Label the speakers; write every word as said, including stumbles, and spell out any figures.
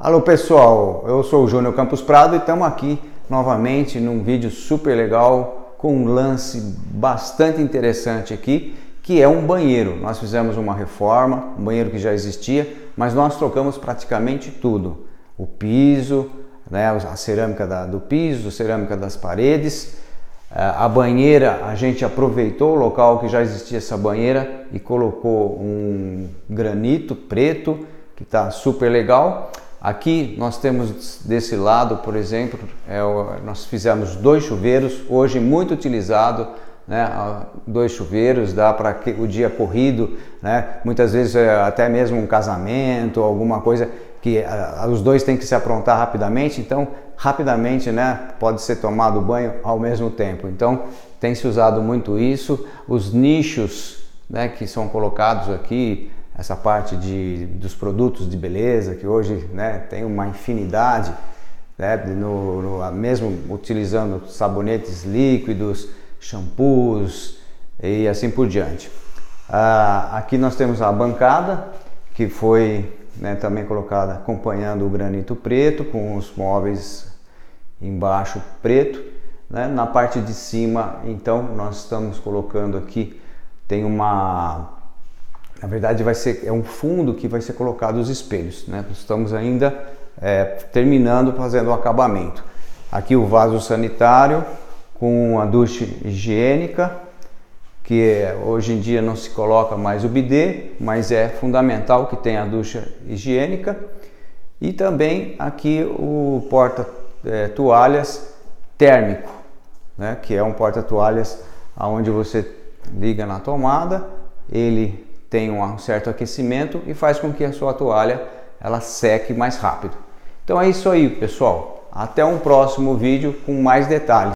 Speaker 1: Alô pessoal, eu sou o Júnior Campos Prado e estamos aqui novamente num vídeo super legal com um lance bastante interessante aqui, que é um banheiro. Nós fizemos uma reforma, um banheiro que já existia, mas nós trocamos praticamente tudo. O piso, né, a cerâmica da, do piso, a cerâmica das paredes, a banheira, a gente aproveitou o local que já existia essa banheira e colocou um granito preto, que está super legal. Aqui nós temos desse lado, por exemplo, é, nós fizemos dois chuveiros, hoje muito utilizado, né? Dois chuveiros, dá para o dia corrido, né? Muitas vezes é, até mesmo um casamento, alguma coisa que a, os dois têm que se aprontar rapidamente, então rapidamente, né, pode ser tomado banho ao mesmo tempo. Então tem se usado muito isso, os nichos, né, que são colocados aqui, essa parte de, dos produtos de beleza, que hoje, né, tem uma infinidade, né, no, no, mesmo utilizando sabonetes líquidos, shampoos e assim por diante. Ah, aqui nós temos a bancada, que foi, né, também colocada acompanhando o granito preto, com os móveis embaixo preto, né? Na parte de cima, então, nós estamos colocando aqui, tem uma... Na verdade, vai ser, é um fundo que vai ser colocado os espelhos, né? Estamos ainda é, terminando, fazendo o acabamento. Aqui o vaso sanitário com a ducha higiênica, que é, hoje em dia não se coloca mais o bidê, mas é fundamental que tenha a ducha higiênica. E também aqui o porta-toalhas térmico, né? Que é um porta-toalhas onde você liga na tomada, ele tem um certo aquecimento e faz com que a sua toalha ela seque mais rápido. Então é isso aí, pessoal. Até um próximo vídeo com mais detalhes.